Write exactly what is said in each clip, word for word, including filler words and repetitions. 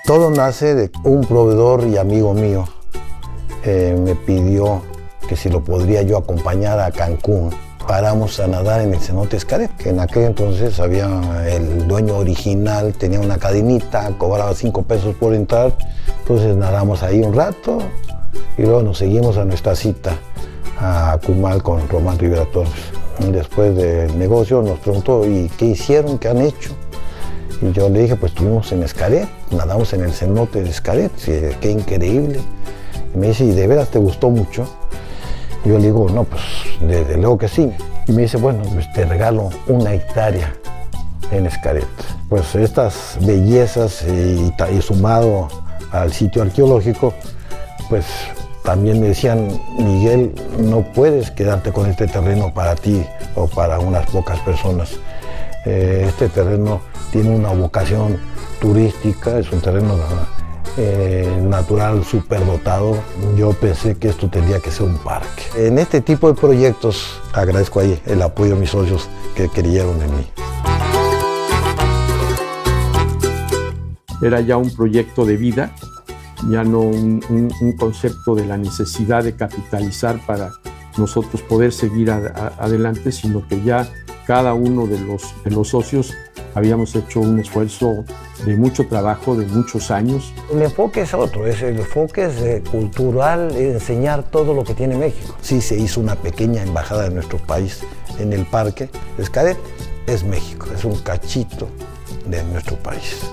Todo nace de un proveedor y amigo mío. Eh, me pidió que si lo podría yo acompañar a Cancún. Paramos a nadar en el cenote Xcaret, que en aquel entonces había el dueño original, tenía una cadenita, cobraba cinco pesos por entrar. Entonces nadamos ahí un rato y luego nos seguimos a nuestra cita a Cumal con Román Rivera Torres. Después del negocio nos preguntó, ¿y qué hicieron? ¿Qué han hecho? Y yo le dije, pues estuvimos en Xcaret, nadamos en el cenote de Xcaret, sí, qué increíble. Y me dice, ¿y de veras te gustó mucho? Y yo le digo, no, pues desde luego que sí. Y me dice, bueno, pues te regalo una hectárea en Xcaret. Pues estas bellezas y, y sumado al sitio arqueológico, pues también me decían, Miguel, no puedes quedarte con este terreno para ti o para unas pocas personas. Eh, este terreno tiene una vocación turística, es un terreno eh, natural superdotado. Yo pensé que esto tendría que ser un parque. En este tipo de proyectos agradezco ahí el apoyo de mis socios que creyeron en mí. Era ya un proyecto de vida, ya no un, un, un concepto de la necesidad de capitalizar para nosotros poder seguir a, a, adelante, sino que ya cada uno de los, de los socios habíamos hecho un esfuerzo de mucho trabajo, de muchos años. El enfoque es otro, es el enfoque es eh, cultural, es enseñar todo lo que tiene México. Sí se hizo una pequeña embajada de nuestro país en el parque. Xcaret es México, es un cachito de nuestro país.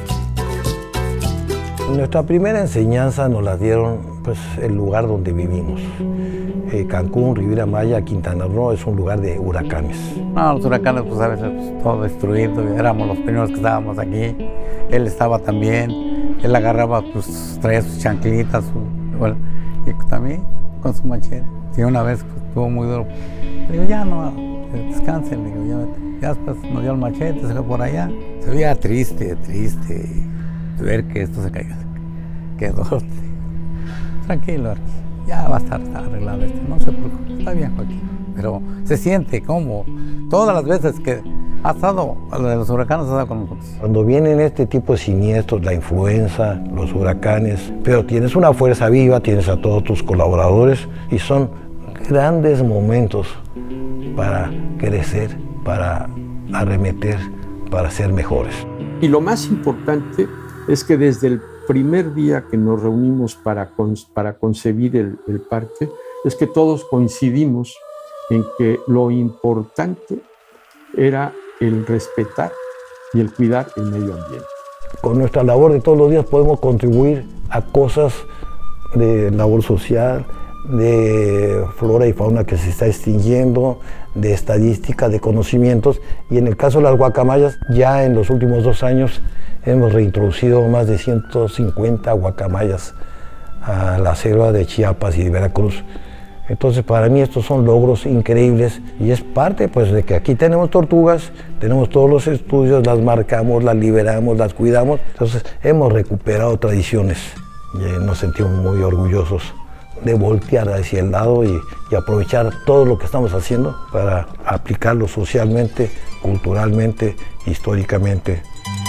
Nuestra primera enseñanza nos la dieron pues, el lugar donde vivimos. Eh, Cancún, Riviera Maya, Quintana Roo es un lugar de huracanes. No, los huracanes pues a veces pues, todo destruido, éramos los primeros que estábamos aquí, él estaba también, él agarraba, pues traía sus chanclitas, su, bueno, y también con su machete. Y una vez pues, estuvo muy duro, le digo, ya no, descansen, le digo, ya, ya después nos dio el machete, se fue por allá. Se veía triste, triste, ver que esto se caiga, quedó. Tranquilo, Arqui, ya va a estar arreglado esto, no se preocupe, está bien, Joaquín. Pero se siente como todas las veces que ha estado, los huracanes ha estado con nosotros. Cuando vienen este tipo de siniestros, la influenza, los huracanes, pero tienes una fuerza viva, tienes a todos tus colaboradores y son grandes momentos para crecer, para arremeter, para ser mejores. Y lo más importante es que desde el primer día que nos reunimos para, con, para concebir el, el parque, es que todos coincidimos en que lo importante era el respetar y el cuidar el medio ambiente. Con nuestra labor de todos los días podemos contribuir a cosas de labor social, de flora y fauna que se está extinguiendo, de estadística, de conocimientos, y en el caso de las guacamayas, ya en los últimos dos años hemos reintroducido más de ciento cincuenta guacamayas a la selva de Chiapas y de Veracruz. Entonces, para mí estos son logros increíbles y es parte pues, de que aquí tenemos tortugas, tenemos todos los estudios, las marcamos, las liberamos, las cuidamos. Entonces, hemos recuperado tradiciones y nos sentimos muy orgullosos de voltear hacia el lado y, y aprovechar todo lo que estamos haciendo para aplicarlo socialmente, culturalmente, históricamente.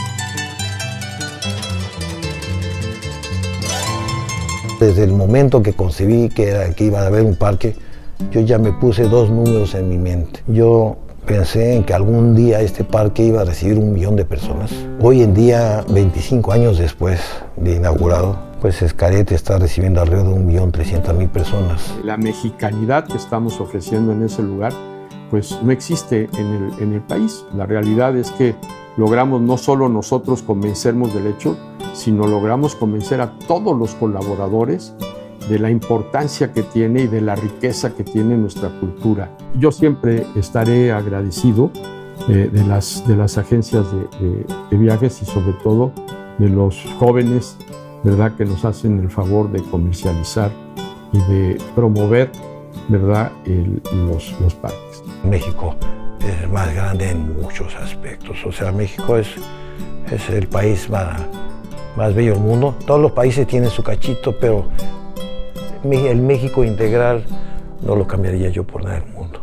Desde el momento que concebí que, era, que iba a haber un parque, yo ya me puse dos números en mi mente. Yo pensé en que algún día este parque iba a recibir un millón de personas. Hoy en día, veinticinco años después de inaugurado, pues Xcaret está recibiendo alrededor de un millón trescientas mil personas. La mexicanidad que estamos ofreciendo en ese lugar, pues no existe en el, en el país. La realidad es que logramos no solo nosotros convencernos del hecho, sino logramos convencer a todos los colaboradores de la importancia que tiene y de la riqueza que tiene nuestra cultura. Yo siempre estaré agradecido eh, de, las, de las agencias de, de, de viajes y sobre todo de los jóvenes, ¿verdad?, que nos hacen el favor de comercializar y de promover, ¿verdad?, el, los, los parques. México es más grande en muchos aspectos. O sea, México es, es el país más, más bello del mundo. Todos los países tienen su cachito, pero el México integral no lo cambiaría yo por nada del mundo.